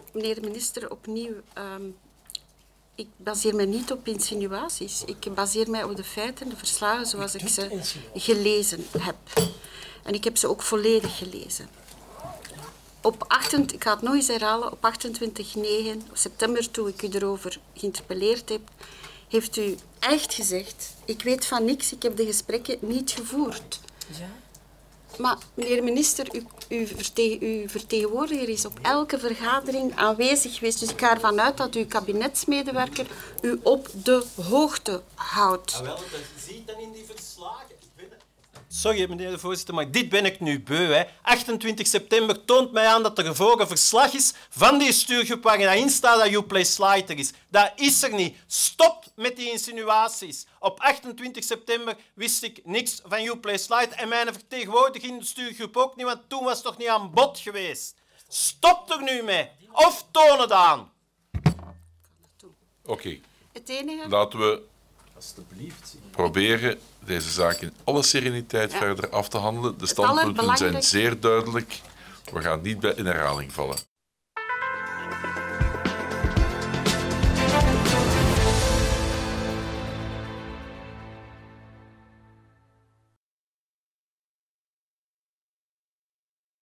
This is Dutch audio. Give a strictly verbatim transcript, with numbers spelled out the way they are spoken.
meneer de minister, opnieuw... Um, ik baseer me niet op insinuaties. Ik baseer mij op de feiten, de verslagen zoals ik ze gelezen heb. En ik heb ze ook volledig gelezen. Op achtentwintig, ik ga het nog eens herhalen, op achtentwintig negen september, toen ik u erover geïnterpelleerd heb, heeft u echt gezegd, ik weet van niks, ik heb de gesprekken niet gevoerd. Ja. Maar, meneer de minister, u, u verte, uw vertegenwoordiger is op elke vergadering aanwezig geweest. Dus ik ga ervan uit dat uw kabinetsmedewerker u op de hoogte houdt. Ah, wel, dat ziet dan in die verslagen. Sorry, meneer de voorzitter, maar dit ben ik nu beu. Hè. achtentwintig september toont mij aan dat er gevlogen verslag is van die stuurgroep waarin daarin staat dat Uplay Slide er is. Dat is er niet. Stop met die insinuaties. Op achtentwintig september wist ik niks van Uplay Slide en mijn vertegenwoordiger in de stuurgroep ook niet, want toen was het toch niet aan bod geweest. Stop er nu mee. Of toon het aan. Oké. Okay. Het enige... Laten we proberen deze zaak in alle sereniteit ja. verder af te handelen. De standpunten zijn zeer duidelijk. We gaan niet bij in herhaling vallen.